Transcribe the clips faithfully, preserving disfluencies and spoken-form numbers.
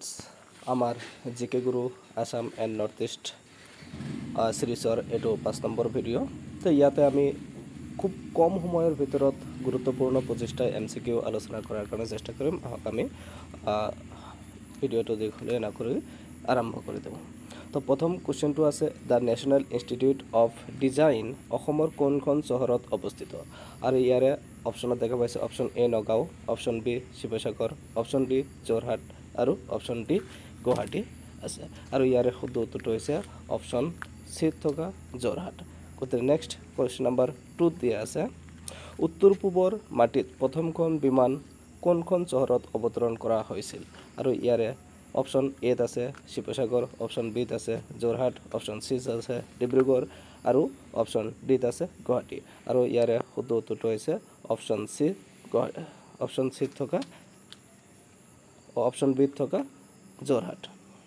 আমাৰ G K গুৰু Assam and north east চিৰিজৰ এইটো পাঁচ নম্বৰ ভিডিঅ' তো ইয়াতে আমি খুব কম সময়ৰ ভিতৰত গুৰুত্বপূৰ্ণ পঁচিছটা এম চি কিউ আলোচনা কৰাৰ কাৰণে চেষ্টা কৰিম। আহক আমি ভিডিঅ'টো দীঘলীয়া নকৰি আৰম্ভ কৰি দিওঁ। তো প্ৰথম কুৱেশ্যনটো আছে the national institute of design অসমৰ কোনখন চহৰত অৱস্থিত? আৰু ইয়াৰে অপশ্যনত দেখা পাইছে option A Nagaon, option B Sivasagar, option D Jorhat আৰু অপশ্যন ডি গুৱাহাটী আছে। আৰু ইয়াৰে শুদ্ধ উত্তৰটো হৈছে অপশ্যন চিত থকা যোৰহাট। গতিকে নেক্সট কুৱেশ্যন নম্বৰ টুত দিয়া আছে উত্তৰ পূবৰ মাটিত প্ৰথমখন বিমান কোনখন চহৰত অৱতৰণ কৰা হৈছিল? আৰু ইয়াৰে অপশ্যন এত আছে শিৱসাগৰ, অপশ্যন বিত আছে যোৰহাট, অপশ্যন চিত আছে ডিব্ৰুগড় আৰু অপশ্যন ডিত আছে গুৱাহাটী। আৰু ইয়াৰে শুদ্ধ উত্তৰটো হৈছে অপশ্যন চি অপশ্যন চিত থকা অপশ্যন বিত থকা যোৰহাট।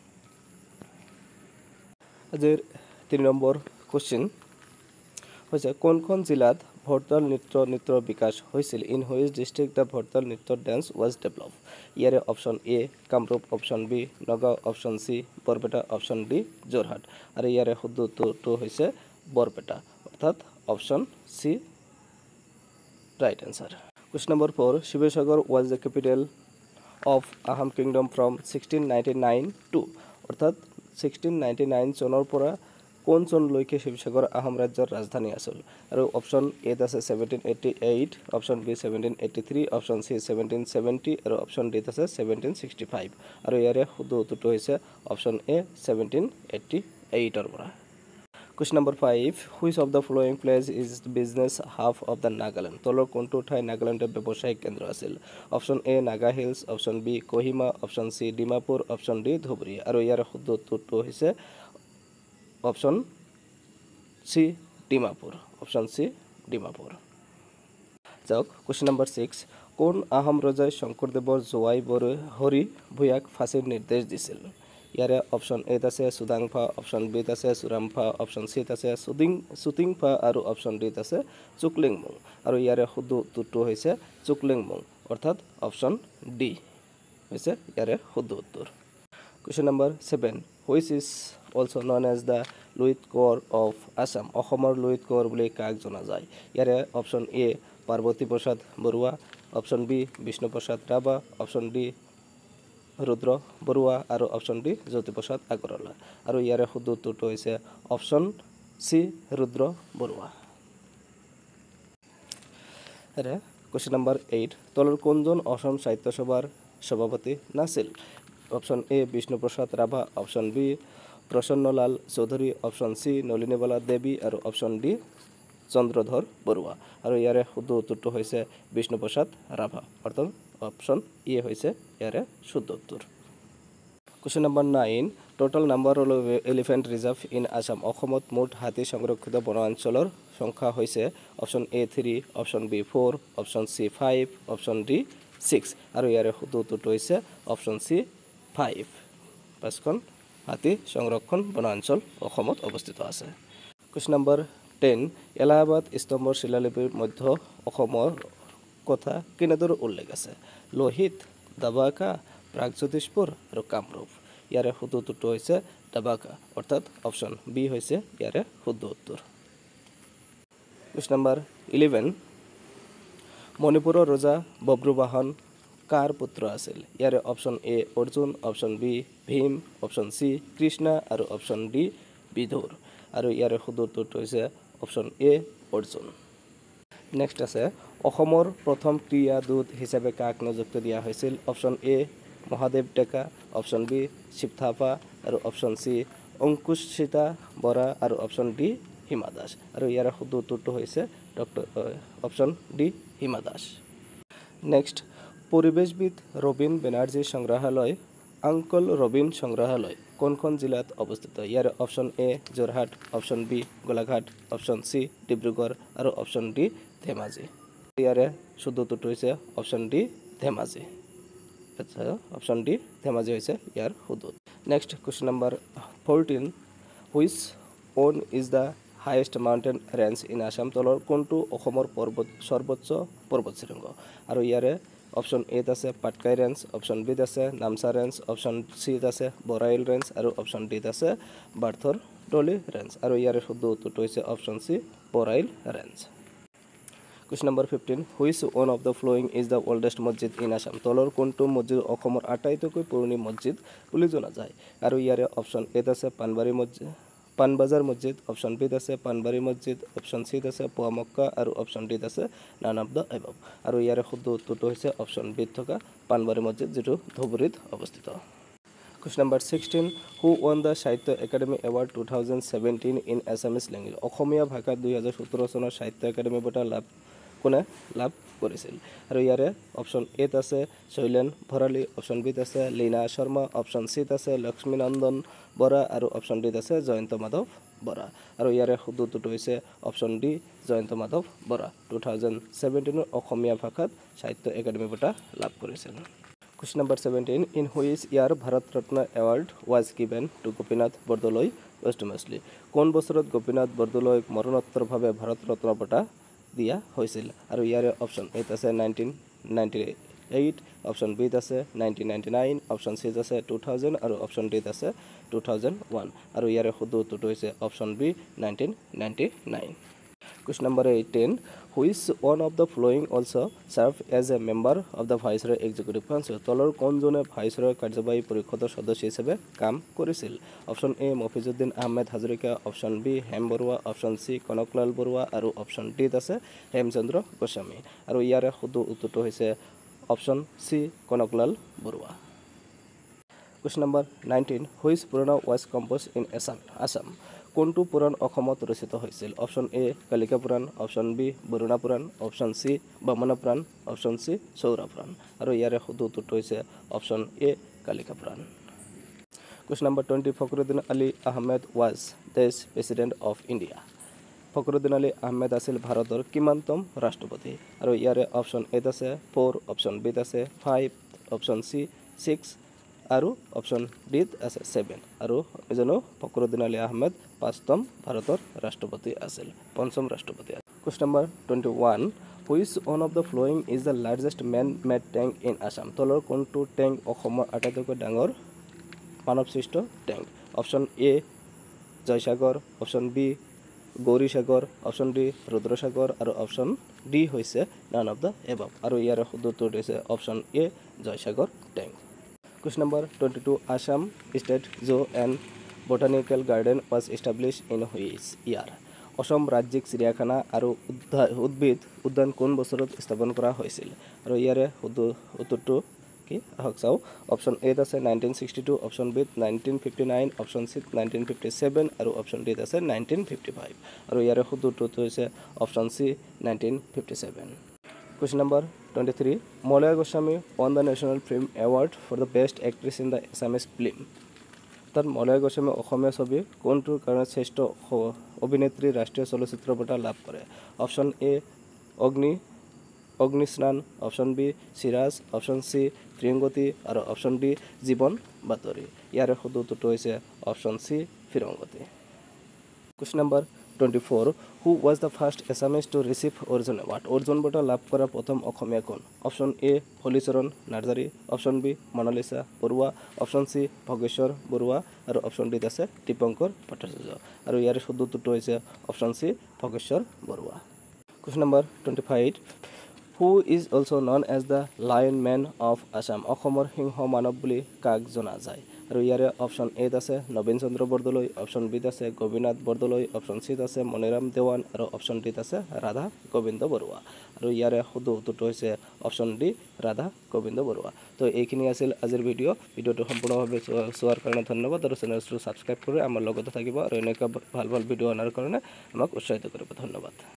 আজিৰ তিনি নম্বৰ কুৱেশ্যন হৈছে কোনখন জিলাত ভৰতাল নৃত্য নৃত্যৰ বিকাশ হৈছিল? In which district the Bhortal nritya dance was develop? ইয়াৰে option A Kamrup, option B Nagaon, option C Barpeta, option D Jorhat. আৰু ইয়াৰে শুদ্ধ উত্তৰটো হৈছে বৰপেটা, অৰ্থাৎ option C right answer. Question number four Sivasagar was the capital of Ahom kingdom from sixteen ninety nine to, অৰ্থাৎ sixteen ninety nine চনৰ পৰা কোন চনলৈকে শিৱসাগৰ আহোম ৰাজ্যৰ ৰাজধানী আছিল? আৰু অপশ্যন এত আছে seventeen eighty eight, option B seventeen eighty three, option C seventeen seventy আৰু অপশ্যন ডিত আছে ছেভেণ্টিন ছিক্সটি ফাইভ। আৰু ইয়াৰে শুদ্ধ উত্তৰটো হৈছে অপশ্যন এ ছেভেণ্টিন এইটি এইটৰ পৰা। Question number five which of the following place is business hub of the Nagaland? তলৰ কোনটো ঠাই নাগালেণ্ডৰ ব্যৱসায়িক কেন্দ্ৰ আছিল? Option A Naga hills, option B Kohima, option C Dimapur, option D Dhubri. আৰু ইয়াৰ শুদ্ধ উত্তৰটো হৈছে option C Dimapur, option C Dimapur. যাওক কুৱেশ্যন নম্বৰ ছিক্স কোন আহোম ৰজাই শংকৰদেৱৰ জোৱাই হৰি ভূঞাক ফাঁচীৰ নিৰ্দেশ দিছিল? ইয়াৰে অপশ্যন এত আছে চুডাংফা, অপশ্যন বিত আছে চুৰামফা, অপশ্যন চিত আছে চুডিং চুটিংফা আৰু অপশ্যন ডিত আছে চুকলিংমুং। আৰু ইয়াৰে শুদ্ধ উত্তৰটো হৈছে চুকলিংমুং, অৰ্থাৎ অপশ্যন ডি হৈছে ইয়াৰে শুদ্ধ উত্তৰ। Question number seven which is also' known as the Luit Konwar of Assam? অসমৰ লুইত কোঁৱৰ বুলি কাক জনা যায়? ইয়াৰে option A Parvati Prasad Barua, option B Bishnuprasad Rabha, option D Rudra Barua আৰু অপশ্যন ডি জ্যোতিপ্ৰসাদ আগৰৱালা। আৰু ইয়াৰে শুদ্ধ উত্তৰটো হৈছে option C Rudra Barua. Question number eight তলৰ কোনজন অসম সাহিত্য সভাৰ সভাপতি নাছিল? Option A Bishnuprasad Rabha, option B Prasannalal Choudhury, option C Nalinibala Devi আৰু অপশ্যন ডি চন্দ্ৰধৰ বৰুৱা। আৰু ইয়াৰে শুদ্ধ উত্তৰটো হৈছে বিষ্ণুপ্ৰসাদ ৰাভা, অৰ্থাৎ অপশ্যন ই হৈছে ইয়াৰে শুদ্ধ উত্তৰ। Question number nine total number of elephant reserve in Assam? অসমত মুঠ হাতী সংৰক্ষিত বনাঞ্চলৰ সংখ্যা হৈছে option A three, option B four, option C five, option D six. আৰু ইয়াৰে শুদ্ধ উত্তৰটো হৈছে অপশ্যন চি ফাইভ, পাঁচখন হাতী সংৰক্ষণ বনাঞ্চল অসমত অৱস্থিত আছে। কুৱেশ্যন নম্বৰ টেন এলাহাবাদ স্তম্ভৰ শিলালিপিৰ মধ্য অসমৰ কথা কেনেদৰে উল্লেখ আছে? লোহিত, দাবাকা, প্ৰাগজ্যোতিষপুৰ আৰু কামৰূপ। ইয়াৰে শুদ্ধ উত্তৰটো হৈছে দাবাকা, অৰ্থাৎ অপশ্যন বি হৈছে ইয়াৰে শুদ্ধ উত্তৰ। কুৱেশ্যন নম্বৰ ইলেভেন মণিপুৰৰ ৰজা বব্ৰুবাহন কাৰ পুত্ৰ আছিল? ইয়াৰে option A Arjun, option B Bhim, option C Krishna আৰু অপশ্যন ডি বিদুৰ। আৰু ইয়াৰে শুদ্ধ উত্তৰটো হৈছে অপশ্যন এ অৰ্জুন। নেক্সট আছে অসমৰ প্ৰথম ক্ৰীড়া দূত হিচাপে কাক নিযুক্তি দিয়া হৈছিল? Option A Mahadev Deka, option B Shiv Thapa আৰু অপশ্যন চি অংকুচিতা বৰা আৰু অপশ্যন ডি হিমা দাস। আৰু ইয়াৰে শুদ্ধ উত্তৰটো হৈছে doctor option D Hima Das. Next পৰিৱেশবিদ ৰবীন বেনাৰ্জী সংগ্ৰহালয় আংকল ৰবীন সংগ্ৰহালয় কোনখন জিলাত অৱস্থিত? ইয়াৰে option A Jorhat, option B Golaghat, option C Dibrugarh আৰু অপশ্যন ডি ধেমাজি। ইয়াৰে শুদ্ধ উত্তৰটো হৈছে option D Dhemaji, option D Dhemaji হৈছে ইয়াৰ শুদ্ধ। Next question number fourteen which one is the highest mountain range in Assam? তলৰ কোনটো অসমৰ পৰ্বত সৰ্বোচ্চ পৰ্বত শৃংগ? আৰু ইয়াৰে অপশ্যন এত আছে পাটকাই ৰেঞ্জ, অপশ্যন বিত আছে নামচা ৰেঞ্জ, অপশ্যন চিত আছে বৰাইল ৰেঞ্জ আৰু অপশ্যন ডিত আছে বাৰ্থৰ টলি ৰেঞ্জ আৰু ইয়াৰে শুদ্ধ উত্তৰটো হৈছে option C Barail range. Question number fifteen which one of the following is the oldest মছজিদ ইন আছাম তলৰ কোনটো মছজিদ অসমৰ আটাইতকৈ পুৰণি মছজিদ বুলি জনা যায় আৰু ইয়াৰে অপশ্যন এত আছে পানবাৰী মছজিদ পানবাজাৰ মছজিদ, অপশ্যন বিত আছে পানবাৰী মছজিদ, অপশ্যন চিত আছে পোৱা মক্কা আৰু অপশ্যন ডিত আছে নান অফ দ্য এবাভ আৰু ইয়াৰে শুদ্ধ উত্তৰটো হৈছে অপশ্যন বিত থকা পানবাৰী মছজিদ যিটো ধুবুৰীত অৱস্থিত। Question number sixteen who won the Sahitya Akademi award two thousand seventeen in Assamese language অসমীয়া ভাষাত দুই হাজাৰ সোতৰ চনৰ সাহিত্য একাডেমি বঁটা লাভ কোনে লাভ কৰিছিল আৰু ইয়াৰে অপশ্যন এত আছে শৈলেন ভৰালী, অপশ্যন বিত আছে লীনা শৰ্মা, অপশ্যন চিত আছে লক্ষ্মীনন্দন বৰা আৰু অপশ্যন ডিত আছে জয়ন্ত মাধৱ বৰা আৰু ইয়াৰে শুদ্ধ উত্তৰটো হৈছে option D Jayanta Madhab Bora two thousand ছেভেণ্টিনৰ অসমীয়া ভাষাত সাহিত্য একাডেমি বঁটা লাভ কৰিছিল। Question number seventeen in which year Bharat Ratna award was given to Gopinath Bordoloi posthumously কোন বছৰত গোপীনাথ বৰদলৈক মৰণোত্তৰভাৱে ভাৰত ৰত্ন বঁটা দিয়া হৈছিল আৰু ইয়াৰে অপশ্যন এত আছে নাইনটিন নাইণ্টি এইট, অপশ্যন বিত আছে নাইনটিন নাইণ্টি নাইন, অপশ্যন চিত আছে টু থাউজেণ্ড আৰু অপশ্যন ডিত আছে টু থাউজেণ্ড ওৱান আৰু ইয়াৰে শুদ্ধ উত্তৰটো হৈছে option B nineteen ninety nine. Question number eighteen which one of the following also' served as a member of the viceroy executive council তলৰ কোনজনে ভাইচৰয় কাৰ্যবাহী পৰিষদৰ সদস্য হিচাপে কাম কৰিছিল option A Mafizuddin Ahmed Hazarika, option B Hem Barua, option C Kanaklal Barua আৰু অপশ্যন ডিত আছে হেমচন্দ্ৰ গোস্বামী আৰু ইয়াৰে শুদ্ধ উত্তৰটো হৈছে option C Kanaklal Barua. Question number nineteen which Purana was composed in Assam Assam কোনটো পুৰাণ অসমত ৰচিত হৈছিল option A Kalika Purana, option B Baruna Purana, option C Vamana Purana, option C Saura Purana আৰু ইয়াৰে শুদ্ধ উত্তৰটো হৈছে option A Kalika Purana. Question number twenty Fakhruddin Ali Ahmed was দেশ president of India Fakhruddin Ali Ahmed আছিল ভাৰতৰ কিমানতম ৰাষ্ট্ৰপতি আৰু ইয়াৰে অপশ্যন এত আছে ফ'ৰ, অপশ্যন বিত আছে ফাইভ, অপশ্যন চি ছিক্স আৰু অপশ্যন ডিত আছে ছেভেন আৰু এজনো ফখৰুদ্দিন আলী আহমেদ পাঁচতম ভাৰতৰ ৰাষ্ট্ৰপতি আছিল পঞ্চম ৰাষ্ট্ৰপতি। Question number twenty one which one of the following is the largest man made tank in Assam তলৰ কোনটো টেংক অসমৰ আটাইতকৈ ডাঙৰ মানৱ সৃষ্ট tank option A Joysagar, option B Gaurisagar, option D Rudrasagar আৰু অপশ্যন ডি হৈছে নান অফ দ্য এবাভ আৰু ইয়াৰে শুদ্ধ উত্তৰটো হৈছে option A Joysagar tank. Question number twenty two Assam state zoo and botanical garden was established in which year অসম ৰাজ্যিক চিৰিয়াখানা আৰু উদ্ভিদ উদ্যান কোন বছৰত স্থাপন কৰা হৈছিল আৰু ইয়াৰে শুদ্ধ উত্তৰটো কি আহক চাওঁ অপশ্যন এত আছে নাইনটিন ছিক্সটি টু, অপশ্যন বিত নাইনটিন ফিফটি নাইন, অপশ্যন চিত নাইনটিন ফিফটি ছেভেন আৰু অপশ্যন ডিত আছে নাইনটিন ফিফটি ফাইভ আৰু ইয়াৰে শুদ্ধ উত্তৰটো হৈছে option C nineteen fifty seven. Question number twenty three Malaya Goswami won the national film award for the best actress in the Assamese film তাত মলয়া গোস্বামী অসমীয়া ছবি কোনটোৰ কাৰণে শ্ৰেষ্ঠ অভিনেত্ৰী ৰাষ্ট্ৰীয় চলচ্চিত্ৰ বঁটা লাভ কৰে option A Agni Agnisnan, option B Siraj, option C Firingoti আৰু অপশ্যন ডি জীৱন বাতৰি ইয়াৰে শুদ্ধ উত্তৰটো হৈছে option C Firingoti. Question number twenty four who was the first Assamese to receive Arjun award Arjun বঁটা লাভ কৰা প্ৰথম অসমীয়া কোন option A Holicharan Narzary, option B Monalisa Baruah, option C Bhogeswar Baruah আৰু অপশ্যন ডিত আছে দীপংকৰ ভট্টাচাৰ্য আৰু ইয়াৰে শুদ্ধ উত্তৰটো হৈছে option C Bhogeswar Baruah. Question number twenty five who is also' known as the lion man of Assam অসমৰ সিংহ মানৱ বুলি কাক জনা যায় আৰু ইয়াৰে অপশ্যন এত আছে নবীন চন্দ্ৰ বৰদলৈ, অপশ্যন বিত আছে গোপীনাথ বৰদলৈ, অপশ্যন চিত আছে মণিৰাম দেৱান আৰু অপশ্যন ডিত আছে ৰাধা গোবিন্দ বৰুৱা আৰু ইয়াৰে শুদ্ধ উত্তৰটো হৈছে অপশ্যন ডি ৰাধা গোবিন্দ বৰুৱা। তো এইখিনি আছিল আজিৰ ভিডিঅ' ভিডিঅ'টো সম্পূৰ্ণভাৱে চোৱাৰ কাৰণে ধন্যবাদ আৰু চেনেলটো ছাবস্ক্ৰাইব কৰি আমাৰ লগতে থাকিব আৰু এনেকুৱা ভাল ভাল ভিডিঅ' অনাৰ কাৰণে আমাক উৎসাহিত কৰিব ধন্যবাদ।